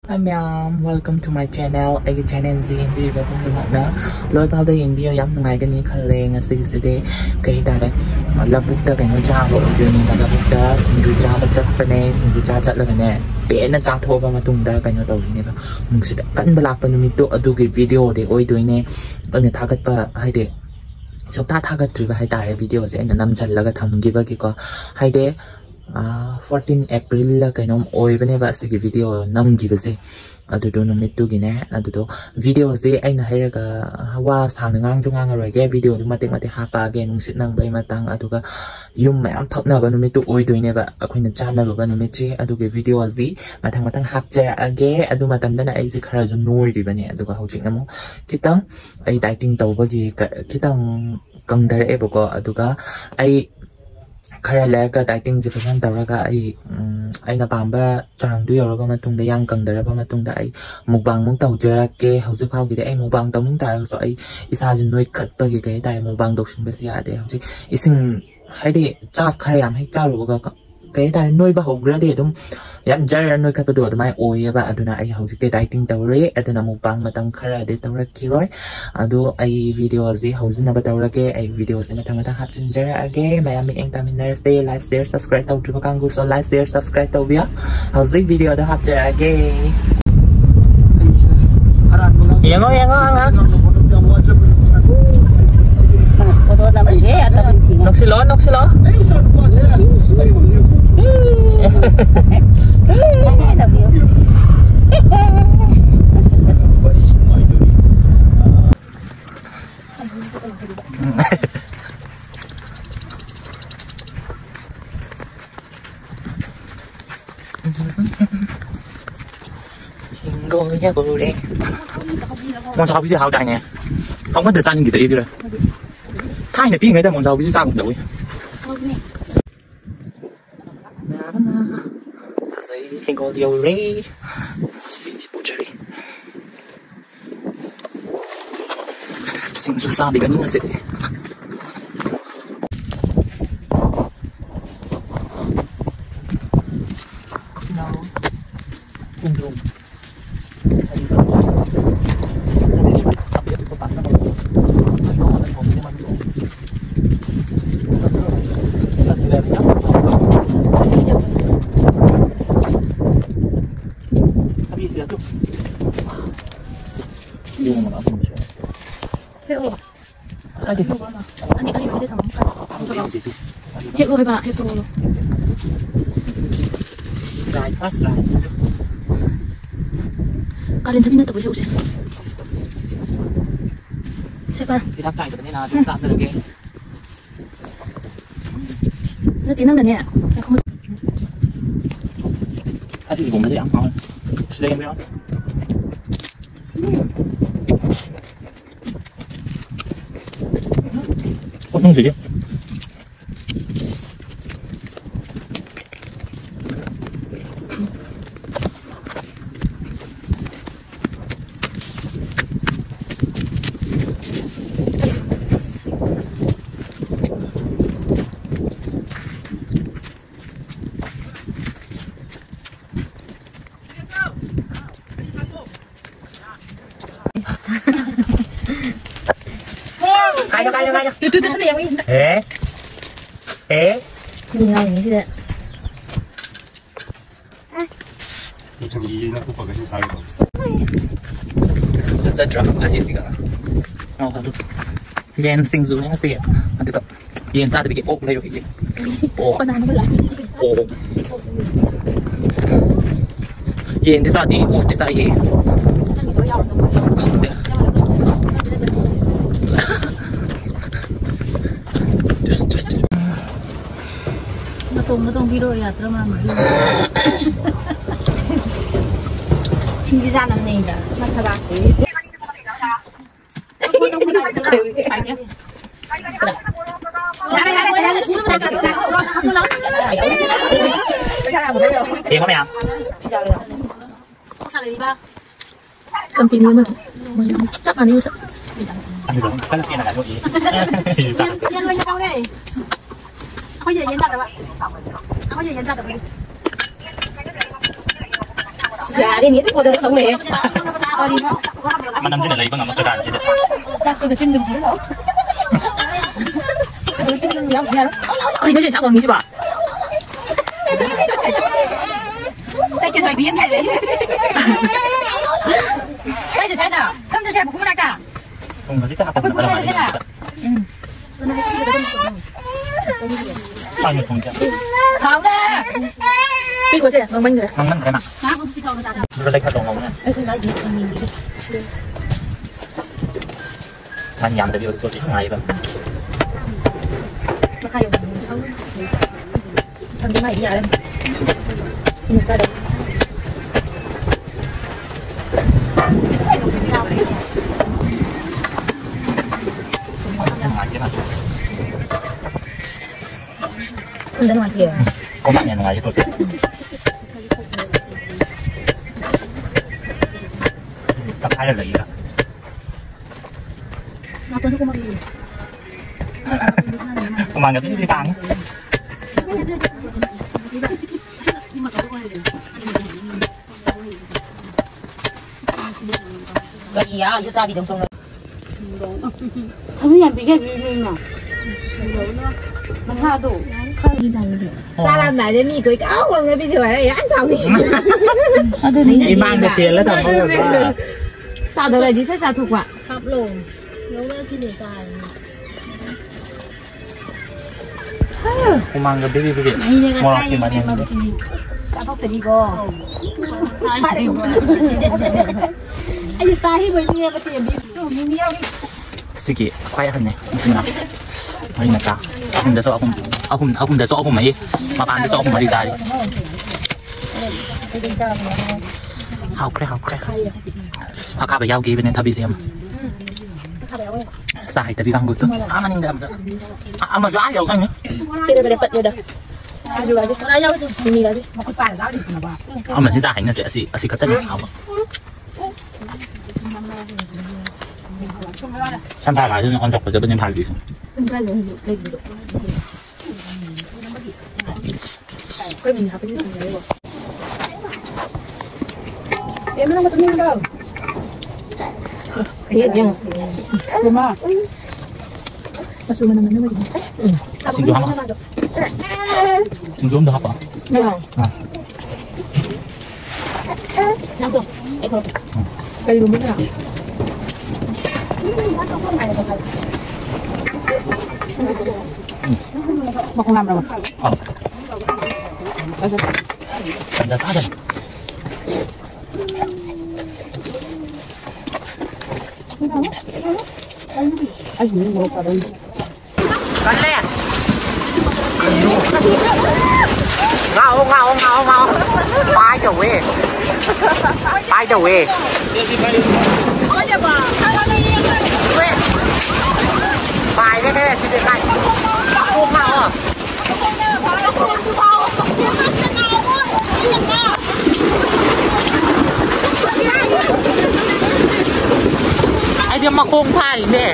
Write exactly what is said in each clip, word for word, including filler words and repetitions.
Hi ma'am, welcome to my channel. Ai channel gì đi và cũng được đó. Lối vào đây in video yam ngày cái ní khăn lên à xí xí đây cái ta đấy. Là bút ta cái nó cha bộ điều này là bút ta xin chú cha mà chắc bên này xin chú cha chắc là cái này. Bé nó cha thô vào mà tung ta cái nó đầu này đó. Mình sẽ cắn bạc bên mình tụ ở cái video để ôi đuôi này. Ở này thắc cái ba hay để. Chúng ta thắc cái thứ hai tại video sẽ nó nằm chân là cái thằng kia cái có hay để. Uh, fourteen April la kainom oi bane ba si video nam gi base adu do nam tu gi na adu do video se aina haira ka hawa sang ngang chung ngang rai ge video du mate mate ha pa ge nung sit nang bai matang adu ka yum ma am thop na ba nu tu oi doi ne ba akhoi na channel ba nu che adu ge video zi matang matang hak cha age adu matam dana ai zi khara ju noi ri bane adu ka hojing amo kitang ai dieting taw ba gi kitang kang dar e ba ko adu ka ai khara la ka dieting ji fasan tawra ka ai ai na pamba chang du yor ba ma tung da yang kang da ba ma tung da ai mukbang mung taw jara ke hauji phau gi ai mukbang taw mung ta so ai isa ji noi khat pa gi kai dai mukbang dok sin ba sia de hauji ising hai de cha khara yam hai cha ru ga cái dai noi ba hog ra de dum yam jara noi khat pa do mai oi ba aduna ai hauji te dieting taw re aduna mukbang ma tang khara de taw ra ki roi adu ai video ji hauji na ba taw ra ke ai video se ma thang ta hat chin jara age mai am eng ta min na stay like share subscribe taw tu kang gu so like share subscribe taw bia hauji video da hat jara age yang oh yang oh ang foto da manje atau noksilo noksilo Rồi nha cô đi. Mong sao biết sao đại nè. Không có thời gian gì để đi rồi. Thay này biết người ta mong sao biết sao cũng được. Hình có điều đấy. Sinh su sao bị cái nữa sẽ. Cùng cùng. 아니 아니 아니 근데 다 멈춰. 해고 해봐 해고. Right fast right. Kalian tapi nanti boleh usir. Siapa? Kita cari ke mana? Kita sasar lagi. Nanti enam dan ya. Saya kamu. Ada di mana yang mau? Sudah yang berapa? Potong saja. Kayo, kayo, kayo. Tuh, tuh, tuh, yang ini. Eh? Eh? Ini yang sih. Ah. Macam ini aku pakai sih saya. Saya drop aja sih kan. Oh, kan tuh. Yang sting zoom yang sting. Nanti tak. Yang saat bikin oh, lagi bikin. Oh. Oh. Yang di saat di, oh, di saat ini. Matong matong video ya drama mulu. 친구 자는 애다. 맞아봐. Tiền không mẹ? Sao lại đi ba? Cầm tiền như mà chắc là như sao? Anh được, cái là tiền là cái gì? Nhân lên đâu đây? Có gì nhân ra được ạ? Có gì nhân ra được đi? Ya, ini tuh udah tahu deh. Mana sih lagi bang, nggak ada sih. Satu di sini dulu. Di sini yang biar. Oh, ini jadi cakap misi pak. Saya kisah dia nih. Saya di sana. Kamu di sana buku mana kak? Buku sih kak. Aku buku di sana. Hmm. Banyak punya. Hảo nè. Đi của xe, vâng bánh rồi. Vâng bánh rồi mà. Hả, con đi cầu nó ra. Rồi đây khá đồ ngon nha. Ê, không nói gì, con nhìn đi. Anh nhầm tại vì tôi chỉ ngày thôi. Nó khai rồi. Thằng cái này nhà em. Nhìn ra đây. Không đến ngoài kìa. Có bạn nhà ngoài với tôi kìa. Sắp thái là gì đó. Nó tôi không mang gì. Không mang cái gì đi tàng. Cái gì á, vô sao bị trùng trùng rồi. Không biết làm gì chứ nào. Mà sao tụ? Ta làm lại để mi cười cáo con người bây giờ này ăn xong đi. Đi mang được tiềnแล้วทำเขาแบบว่า sao được là gì sẽ sao thuộc ạ? ครับลุงรู้ว่าที่หนูจ่าย Không mang cái baby baby. Mua lại tiền mà tiền. Sao không tiền đi cô? anh ta hi người nghe mà tiền đi Mình đi đâu đi? Sige, kaya kan niya. Sige. Ay nata. Ako dito ako. Ako ako dito ako may mapaan dito ako maridari. Học cái học cái. Họ cả phải giao ký bên này thabi xem. Sai tại vì găng gút. À mà nhìn đẹp. À mà giá nhiều thanh nhá. Cái đây bật rồi đó. À rồi đi. Nó nhau đi. Mình đi. Mà cứ phải giáo đi mà bà. À mình ra hành là chuyện gì? À gì có tất nhiên không. Xem ta lại con đọc ở bên thái gì. Quay mình học cái gì đấy rồi. Em nó có tin đâu. Biết chưa? Đúng không? Mà xuống mình nó mới đi. Xin chú không? Xin chú được không? Được rồi. Nào rồi. Ấy thôi. Cái đúng không? Mà không làm đâu mà. Ờ. Cảm giác sát rồi. Anh nhìn một vào đây. Cắn lên. Ngao ngao ngao ngao. Bay đầu về. Bay đầu về. Ôi trời bà. Bài thế này xin được này. Không nào à? Ai đi mà không phải nè.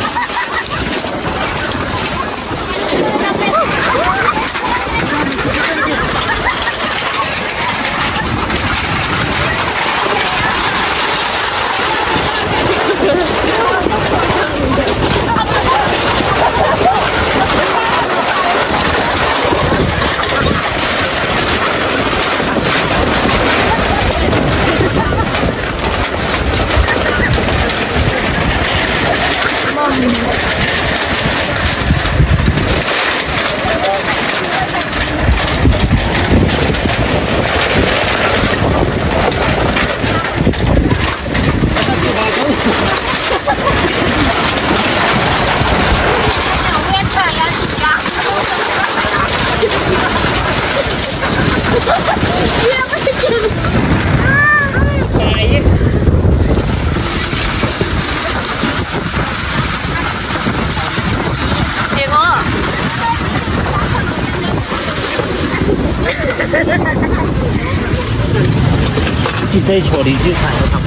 Chị đây chỗ đi chứ phải không?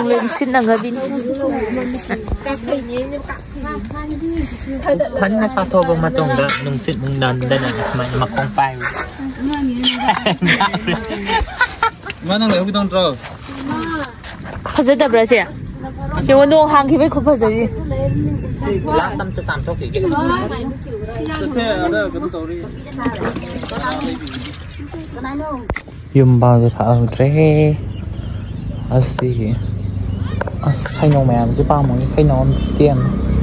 lemsit na ngabin. Thân na sa to bang matong da nung sit mong nan da na is man makong pai. Mana nggak kita ntar? 파스다 브라시. 이거 너 한기 왜 커퍼서지? Last time to sam to ki. Saya ada kita tahu ni. Yum bao giờ thở tre. Asi. As hay nong mẹ chứ bao mỗi cái nón tiêm.